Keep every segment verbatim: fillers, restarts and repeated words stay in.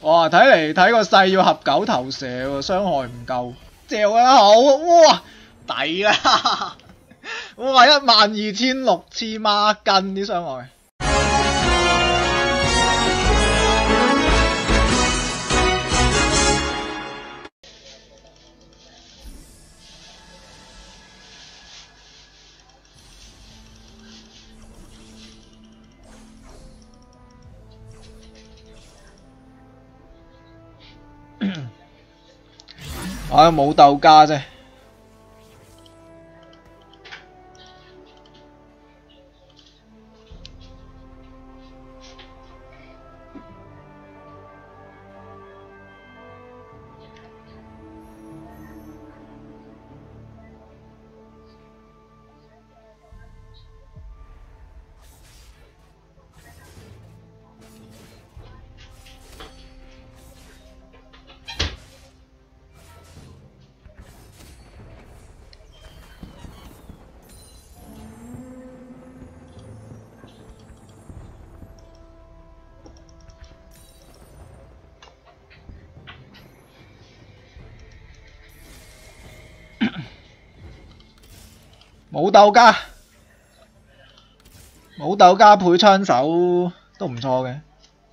哇！睇嚟睇個勢要合九頭蛇喎，傷害唔夠，嚼啊好，哇！抵啦！哇！一萬二千六黐孖筋啲傷害。唉，冇鬥家啫。冇鬥家，冇鬥家配槍手都唔錯嘅。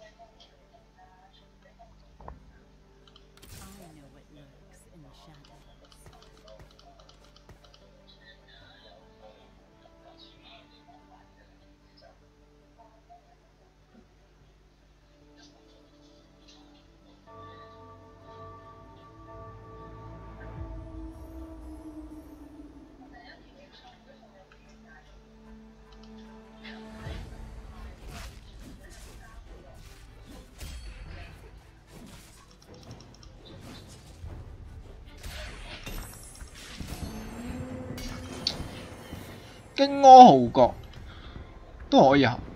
荊軻號角都可以合。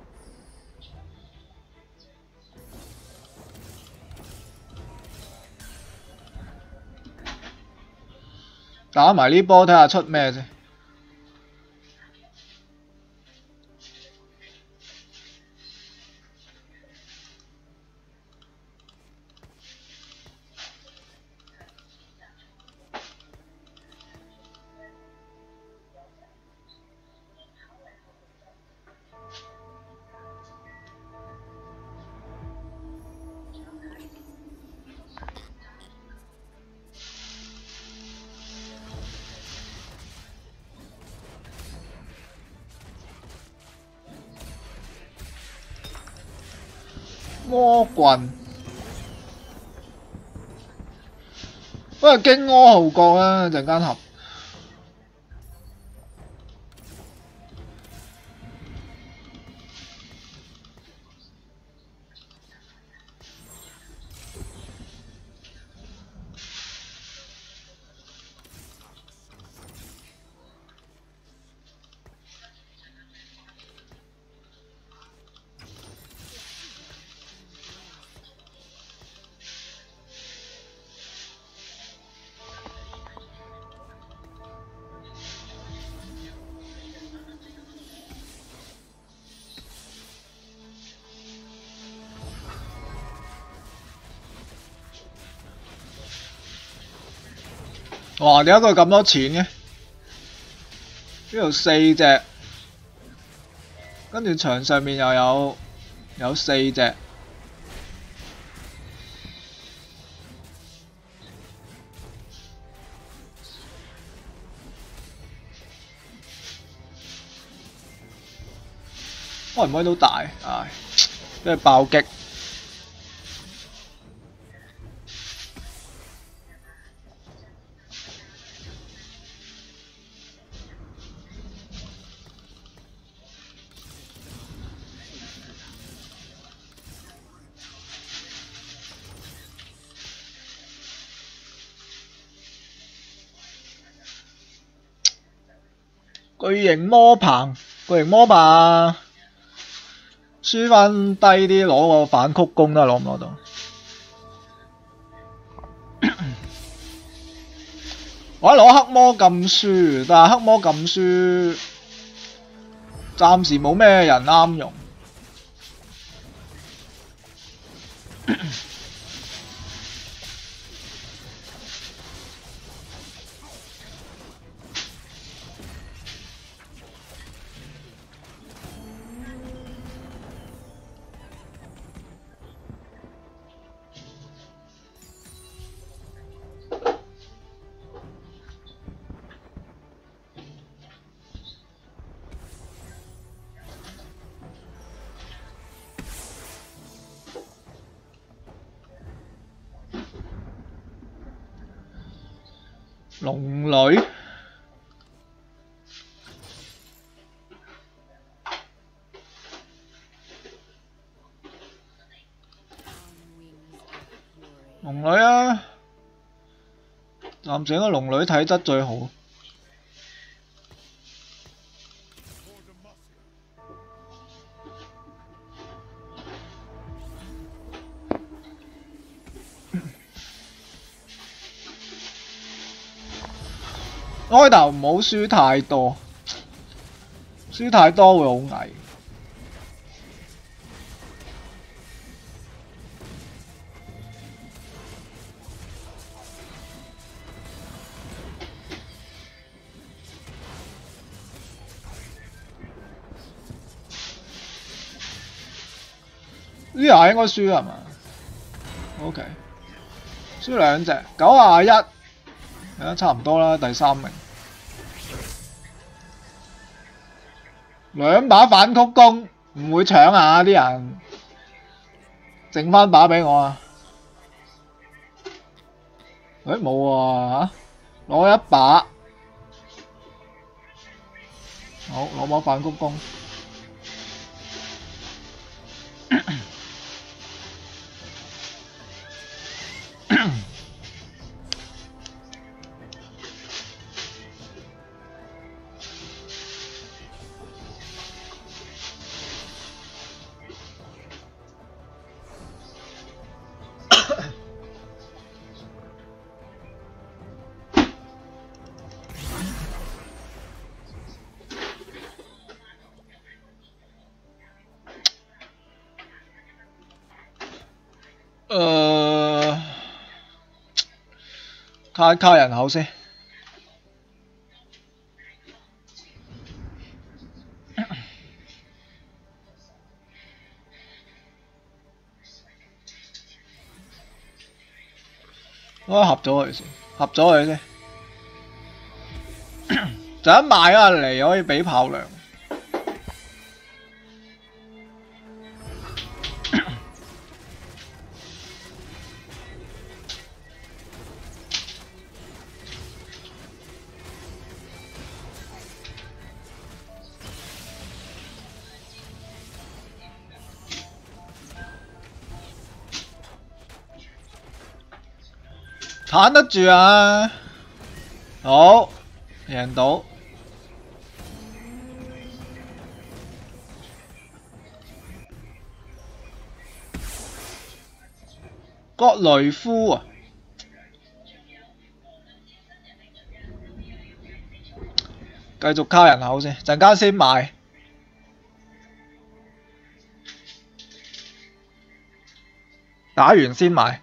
打埋呢波睇下出咩啫。魔棍，不過荊軻號角啦，陣間合。哇！點解佢咁多錢嘅？呢度四隻，跟住牆上面又有有四隻。開唔開到大？唉，跟住爆擊。巨型魔棒，巨型魔棒，輸翻低啲，攞個反曲弓都係攞唔攞到。我一攞黑魔禁書，但係黑魔禁書暫時冇咩人啱用。 龍女。龍女啊，暫時個龍女體質最好。開頭唔好輸太多，輸太多會好危。呢下應該輸係嘛 ？OK， 輸兩隻，九廿一，係差唔多啦，第三名。兩把反曲弓，唔會搶啊啲人，剩翻把俾我啊！誒冇喎嚇，攞一把，好攞把反曲弓。誒，卡卡人口先。我合咗佢先，合咗佢先。就一賣啊嚟可以俾炮糧。撐得住啊！好，贏到。葛雷夫啊！繼續卡人口先，陣間先買。打完先買。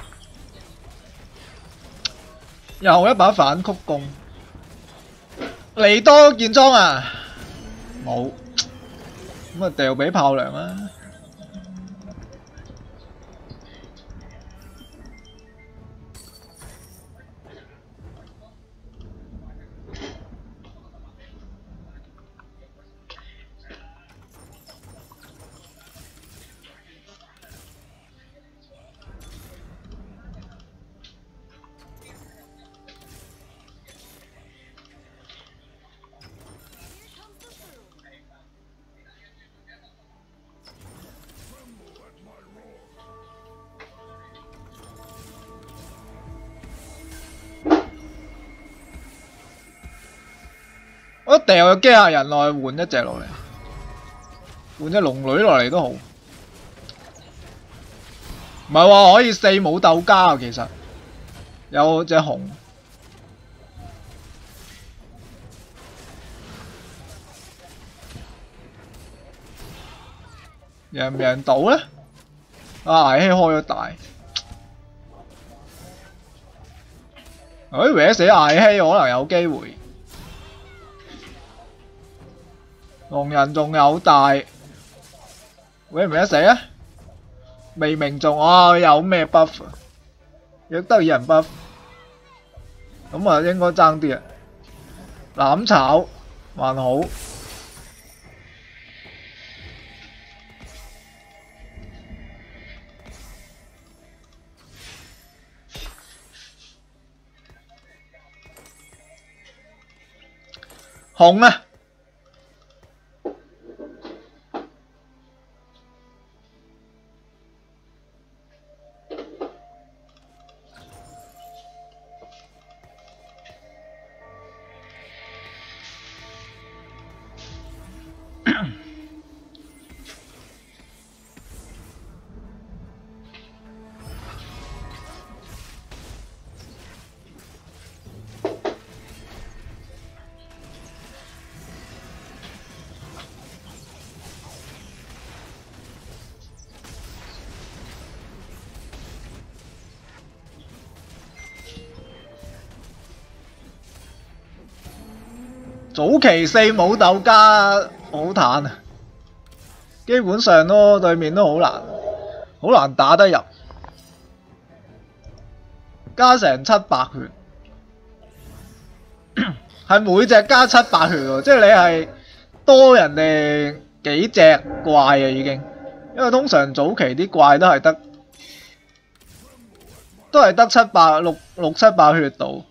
又一把反曲弓， 嚟多件裝啊！冇，咁啊掉俾炮娘啦。我掉個機械人落去換一隻落嚟，換隻龍女落嚟都好。唔係話可以四武鬥家啊，其實有隻熊。贏唔贏到咧？啊，艾希開咗大。誒，搲死艾希可能有機會。龍人仲有大，搲唔搲得死啊？未命中啊！有咩 buff 啊？亦得人 buff， 咁啊應該爭啲啊！攬炒還好。紅啊！早期四武鬥家好彈啊，基本上咯對面都好難，好難打得入，加成七百血，係每隻加七百血喎，即係你係多人哋幾隻怪啊已經，因為通常早期啲怪都係得都係得七百六六七百血度。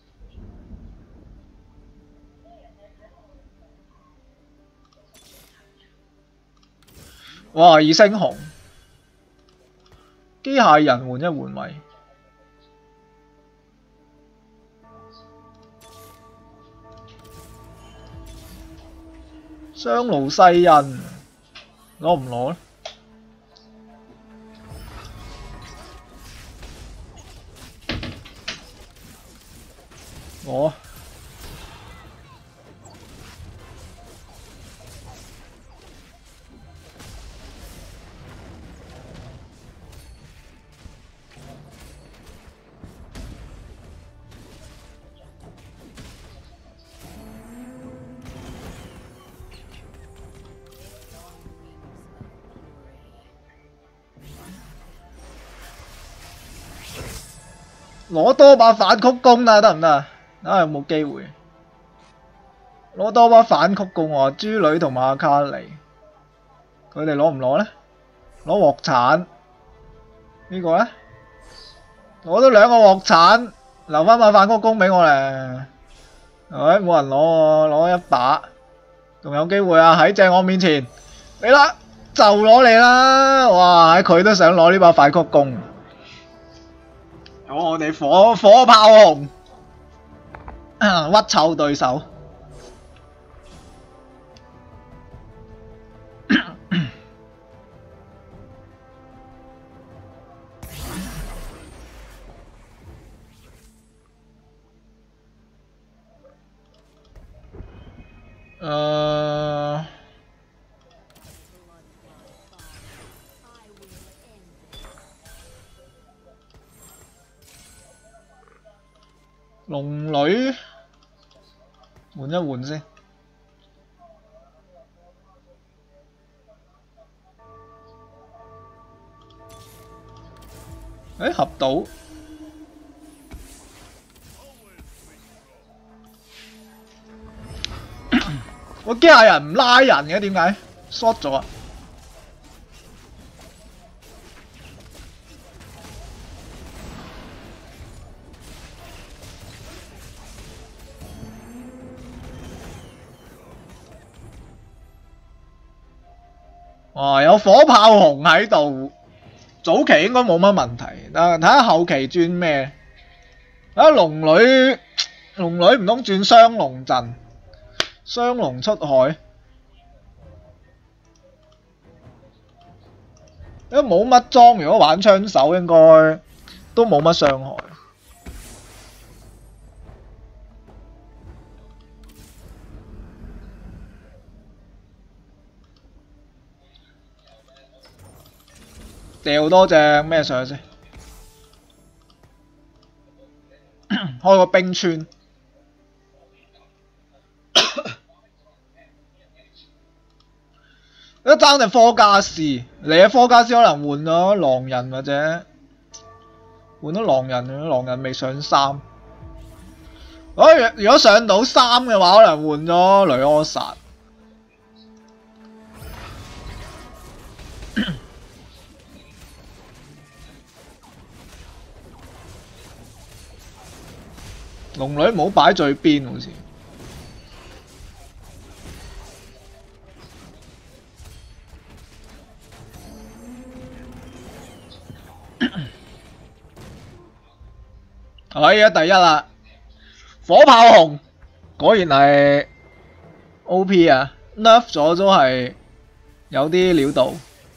哇！二星紅，機械人換一換位，雙盧西恩攞唔攞咧？攞。攞多把反曲弓啊，得唔得啊？睇下有冇機會。攞多把反曲弓喎，豬女同埋阿卡莉，佢哋攞唔攞咧？攞鑊鏟，呢個咧？攞咗兩個鑊鏟，留翻把反曲弓俾我咧。唉，冇人攞喎，攞一把，仲有機會啊！喺正我面前，嚟啦，就攞嚟啦！哇，佢都想攞呢把反曲弓。我哋火火炮紅，屈臭對手。誒，龍女換一換先。誒合到，我機械人唔拉人嘅點解 ？short 咗啊！哇！有火炮熊喺度。早期應該冇乜問題，但係睇下後期轉咩？啊龍女龍女唔通轉雙龍陣，雙龍出海，因為冇乜裝，如果玩槍手應該都冇乜傷害。掉多隻咩上去先？開個冰川。一爭隻科加斯，你嘅科加斯可能換咗狼人或者換咗狼人，狼人未上三。如果上到三嘅話，可能換咗雷柯薩。龍女唔好擺最邊好似。係而家第一啦，火炮熊果然係 O P 啊 ，nerf 咗都係有啲料到。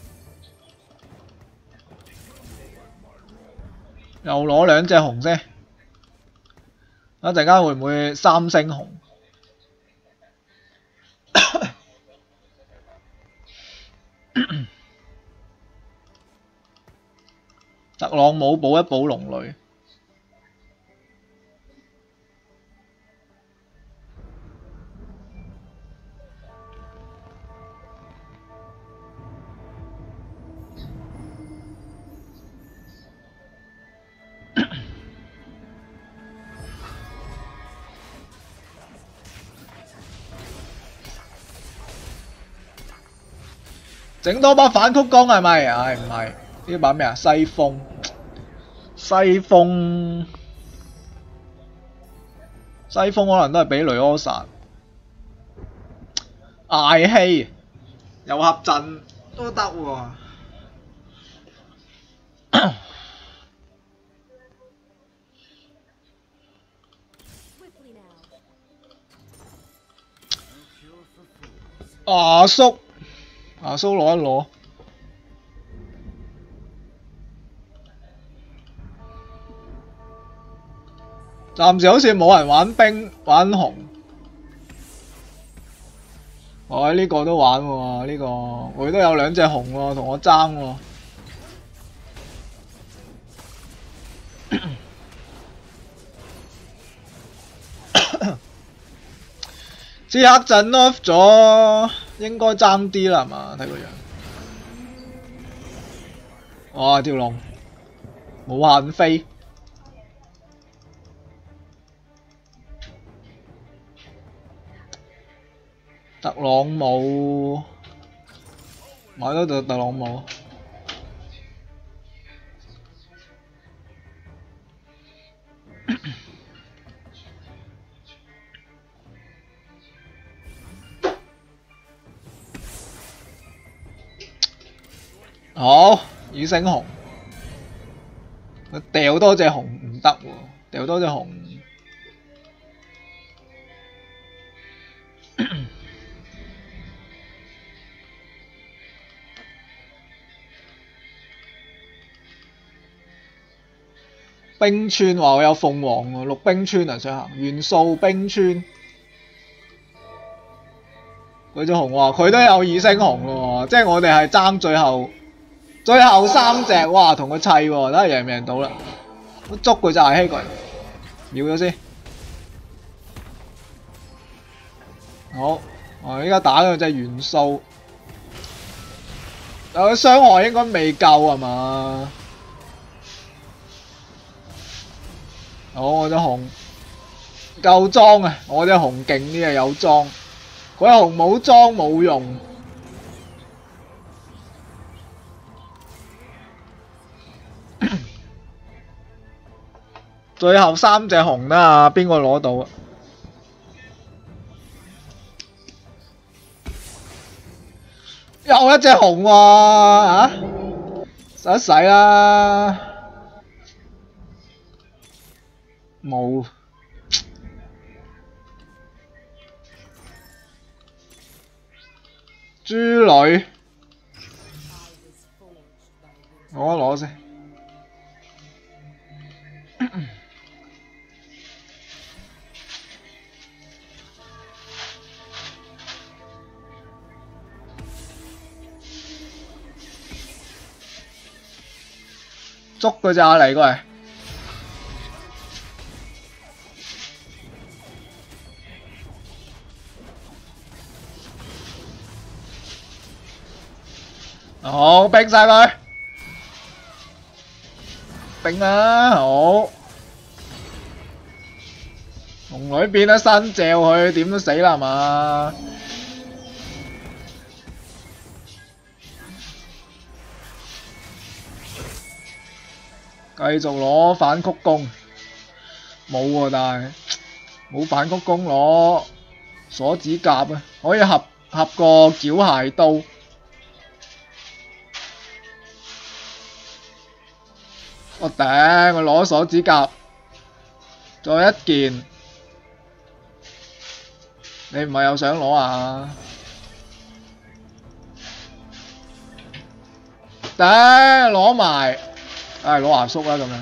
又攞兩隻熊先。一陣間會唔會三星紅？特朗姆補一補龍女。整多把反曲弓係咪？唉唔係，呢把咩啊？西風，西風，西風可能都係俾雷柯薩，艾希又合陣都得喎。阿叔。阿蘇攞一攞，暫時好似冇人玩冰玩紅，我呢個都玩喎，呢個佢都有兩隻紅喎，同我爭喎。支黑陣 nerf 咗。應該爭啲啦，係嘛？睇個樣。哇！條龍無限飛，特朗姆買多隻特朗姆。好，雨星紅，掉多隻紅唔得喎，掉多隻紅。冰川話我有鳳凰喎，綠冰川啊想行元素冰川。佢隻紅話佢都有二星紅喎，即係我哋係爭最後。最後三隻，哇，同佢砌喎，睇下贏唔贏到啦！捉佢就係希佢，秒咗先。 好，我依家打嗰隻元素，但佢傷害應該未夠係嘛？好，我隻紅夠裝啊！我隻紅勁啲啊，有裝。佢紅冇裝冇用。最後三隻紅啦，邊個攞到啊？又一隻紅喎、啊，洗一洗啦，冇。豬女，我攞先。捉嗰隻阿嚟過嚟，好冰晒佢，冰啦，好。龍女變得新嚼佢，點都死啦係嘛？繼續攞反曲弓，冇喎，但係冇反曲弓攞鎖指甲啊，可以合合個繳械刀。我頂，我攞鎖指甲，再一件，你唔係又想攞啊？頂，攞埋。唉，攞牙叔啦咁樣，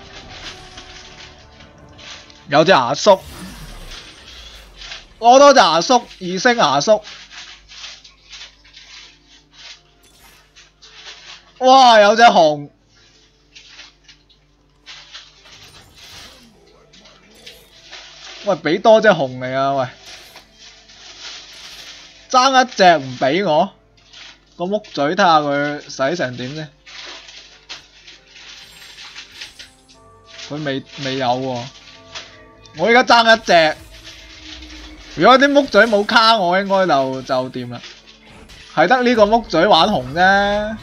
有隻牙叔，攞多隻牙叔，二星牙叔，哇！有隻紅，喂，俾多隻紅嚟啊！喂，爭一隻唔俾我，個木嘴睇下佢使成點先。佢未未有喎、啊，我而家爭一隻。如果啲木嘴冇卡我，應該就就掂啦。係得呢個木嘴玩紅啫。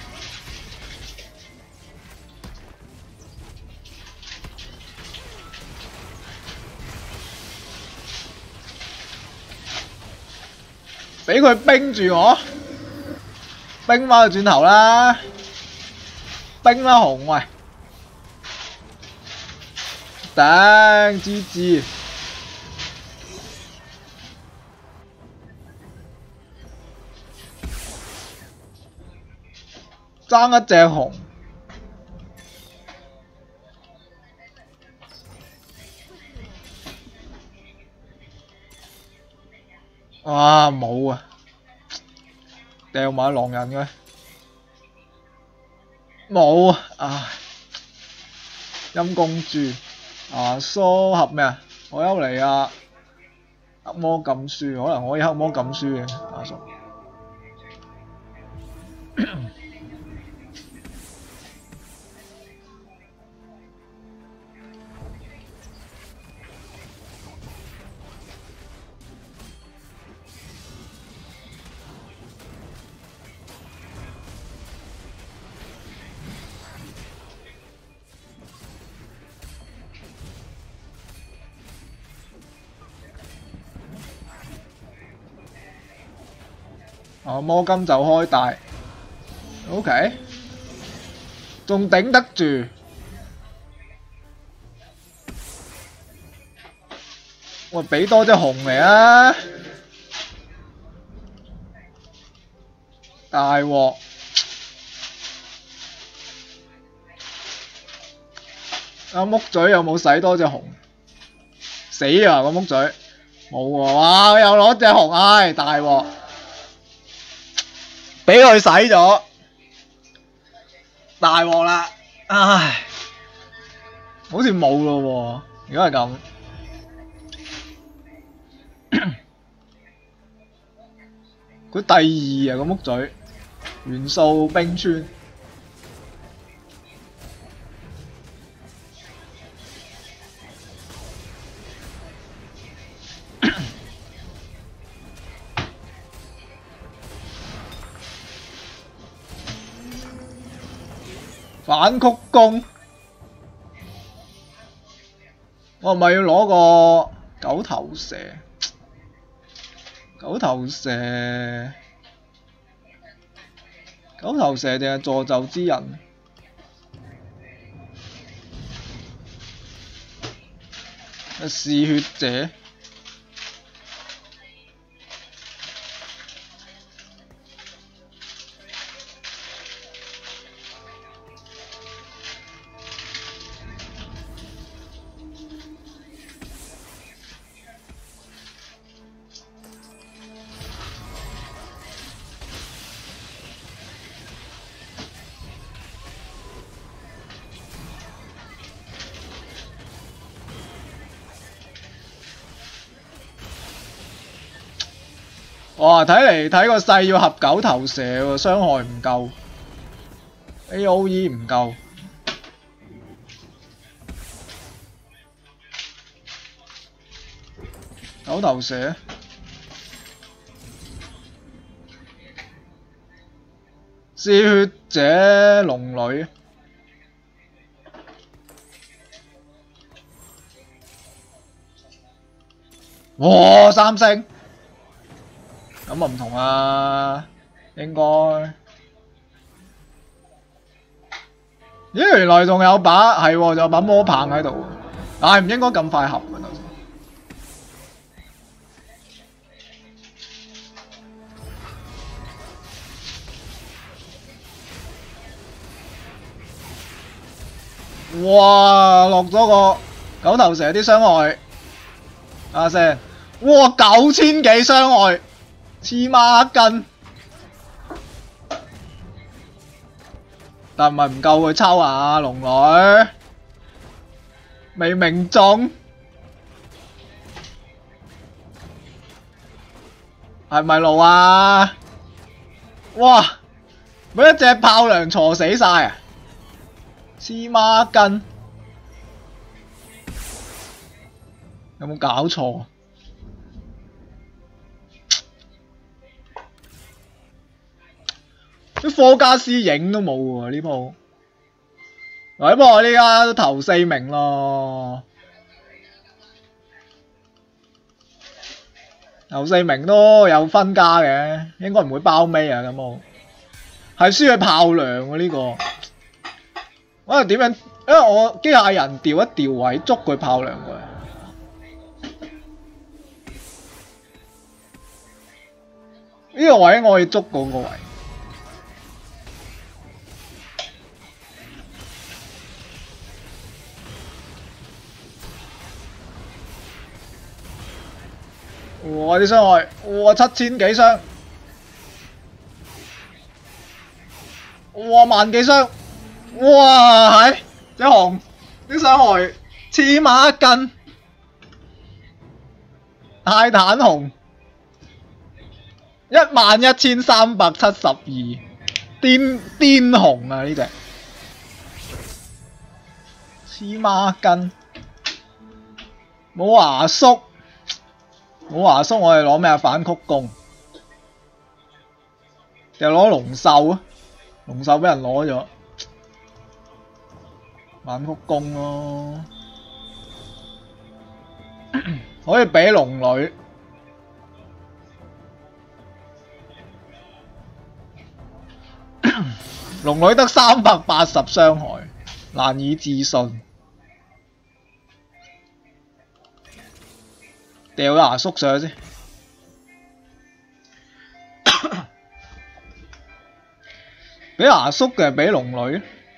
俾佢冰住我，冰返佢轉頭啦，冰啦紅喂。頂 G G， 爭一隻紅，哇冇啊，掉埋狼人嘅，冇啊，唉，陰公豬。啊，蘇合咩啊？我優嚟啊！黑魔禁書，可能可以黑魔禁書嘅阿叔。哦，魔金就開大 ，OK， 仲頂得住。喂，俾多隻紅嚟啊！大鑊！阿木嘴有冇使多隻紅？死啊！個木嘴冇喎，哇！又攞隻紅，唉，大鑊！俾佢洗咗，大鑊啦！唉，好似冇咯喎，如果係咁， 佢第二啊個木嘴，元素冰川。反曲弓，我係咪要攞個九頭蛇？九頭蛇，九頭蛇定係助紂之人？嗜血者。哇！睇嚟睇個勢要合九頭蛇喎，傷害唔夠 ，A O E 唔夠。九頭蛇，嗜血者龍女，哇！三星。咁啊唔同啊，應該。咦，原來仲有把係喎，仲有把魔棒喺度，但係唔應該咁快合嘅頭先。哇！落咗個九頭蛇啲傷害，睇下先。哇！九千幾傷害。黐孖筋，但唔係唔夠佢抽啊！龍女未命中，係咪路啊？哇！俾一隻炮糧挫死晒啊！黐孖筋，有冇搞錯？啲科加斯影都冇喎呢鋪，喂，不過我呢家都頭四名咯，頭四名都有分加嘅，應該唔會包尾啊咁我，係輸佢炮糧喎呢個，我係點樣？因為我機械人調一調位捉佢炮糧過嚟，呢個位我可以捉嗰個位。哇！啲傷害，哇七千幾傷，哇萬幾傷，哇係隻熊啲傷害黐孖筋，泰坦熊一萬一千三百七十二，癲癲熊啊呢隻，黐孖筋，冇牙叔。冇華叔，我哋攞咩啊？反曲弓，定係攞龍獸啊？龍獸俾人攞咗，反曲弓咯，可以俾龍女。龍女得三百八十傷害，難以置信。掉牙叔上去先，俾牙叔嘅俾龍女，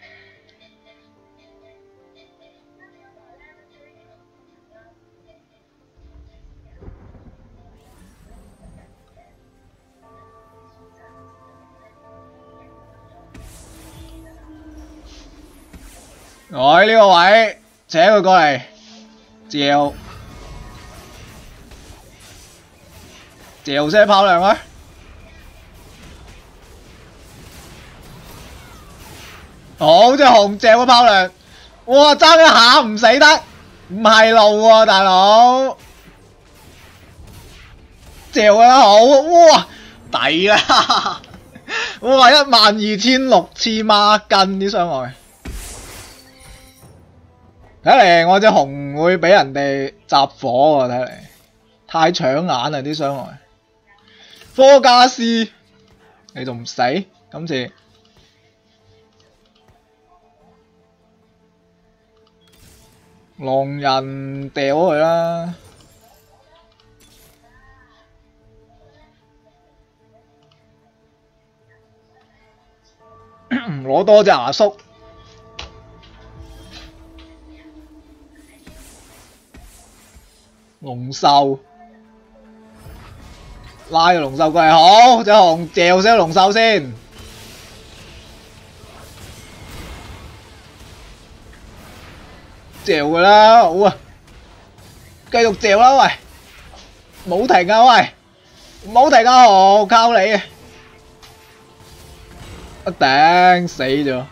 我喺呢個位扯佢過嚟，照。嚼些炮糧啊！ 好隻紅嚼個炮量，哇爭一下唔死得，唔係路喎大佬，嚼得好，哇抵啦！哇一萬二千六次孖筋啲傷害，睇嚟我隻紅會俾人哋集火喎，睇嚟太搶眼啦啲傷害。科加斯你仲唔死？今次狼人掉咗佢啦。攞多隻牙叔，龍獸拉個龍獸過嚟，好隻紅嚼死龍獸先，嚼佢啦，好啊，繼續嚼啦喂，冇停啊喂，冇停啊紅，靠你啊！一頂死咗，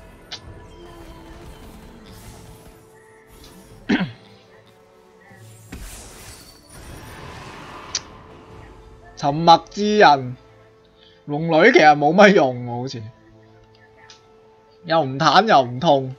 沉默之人，龍女其實冇乜用喎，好似又唔彈又唔痛。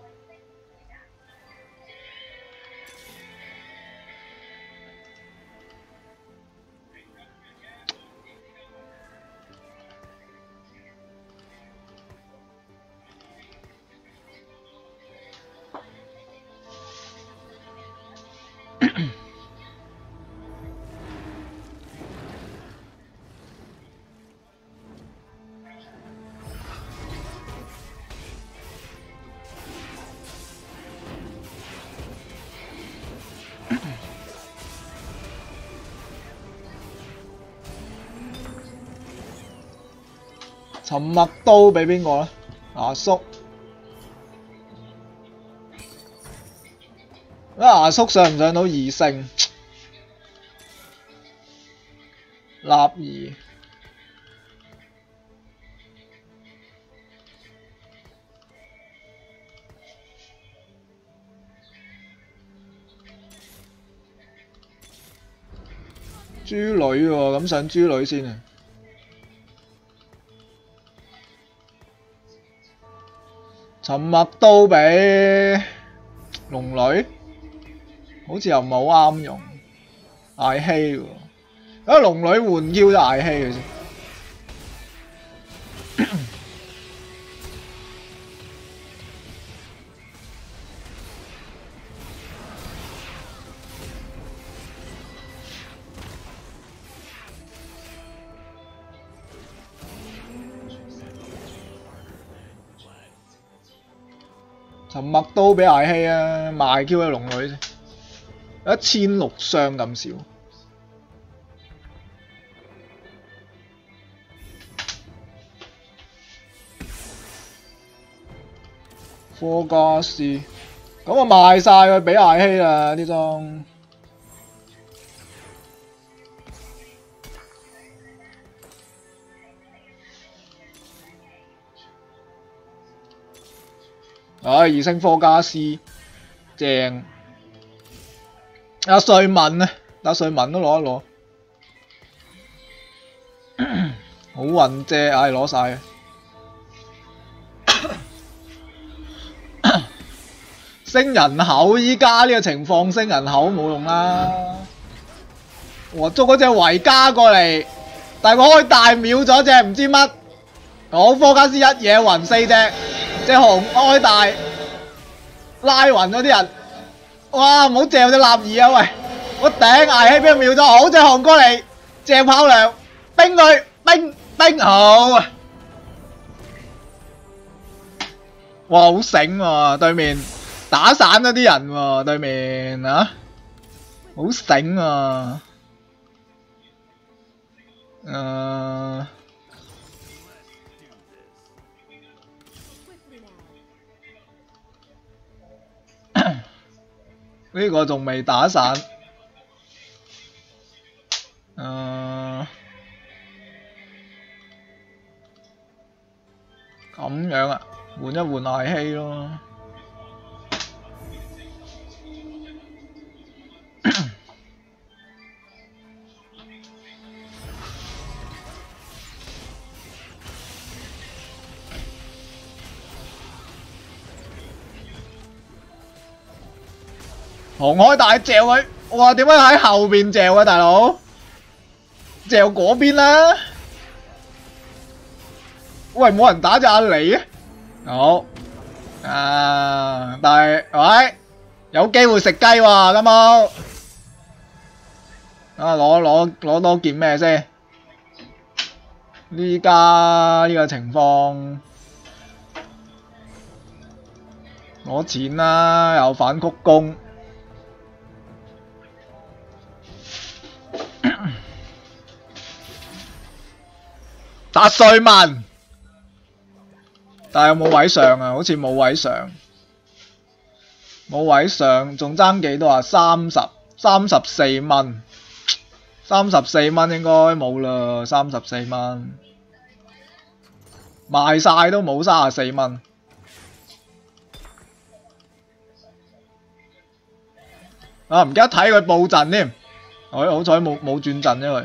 沉默刀俾邊個咧？牙叔，啊牙叔上唔上到二星？立兒，豬女喎，咁上豬女先啊！沉默刀俾龍女，好似又唔係好啱用，艾希喎，啊龍女換 Q 就艾希嘅先。沉默刀俾艾希啊，賣 Q 嘅龍女先，一千六傷咁少。科加斯，咁我賣晒佢俾艾希啦啲裝。唉、哎，二星科加斯正，阿瑞文啊，阿瑞文都攞一攞，好運啫，唉攞晒。升人口，依家呢個情況升人口冇用啦。我捉嗰隻維加過嚟，但係佢開大秒咗隻唔知乜，好科加斯一嘢暈四隻。隻紅開大，拉暈咗啲人，哇！唔好嚼隻立兒啊喂！我頂捱氣俾佢秒咗，好隻紅過嚟，嚼炮涼，冰佢，冰冰好啊！哇，好醒喎，對面打散咗啲人喎，對面啊，好醒啊！誒、呃。呢個仲未打散，誒、呃，咁樣啊〜 換一換艾希咯。紅海大嚼佢，哇！點解喺後邊嚼啊，大佬？嚼嗰邊啦。喂，冇人打隻阿狸啊！好啊，但係喂，有機會食雞喎，金毛。啊，攞攞攞多件咩先？呢家呢個情況，攞錢啦，又反曲弓。達瑞文，但係有冇位上啊？好似冇位上，冇位上，仲爭幾多啊？三十三十四蚊，三十四蚊應該冇啦，三十四蚊賣晒都冇三十四蚊。啊，唔記得睇佢佈陣添，哎，好彩冇冇轉陣啫佢。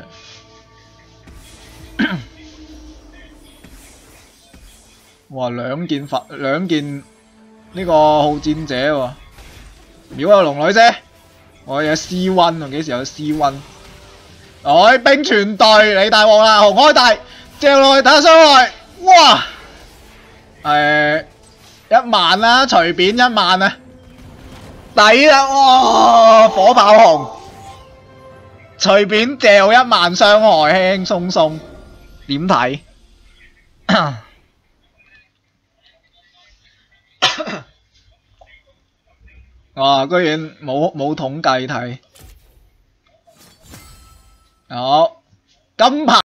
哇！兩件法兩件呢個好戰者喎、啊，秒有龍女啫。我有 C 温啊，幾時有 C 温？哎，冰泉隊你大鑊啦！紅開大，嚼落去睇下傷害。哇！誒一萬啦，隨便一萬啊，抵啦！哇！火炮紅，隨便嚼一萬傷害，輕輕鬆鬆，點睇？哇！居然冇冇統計睇，好金牌。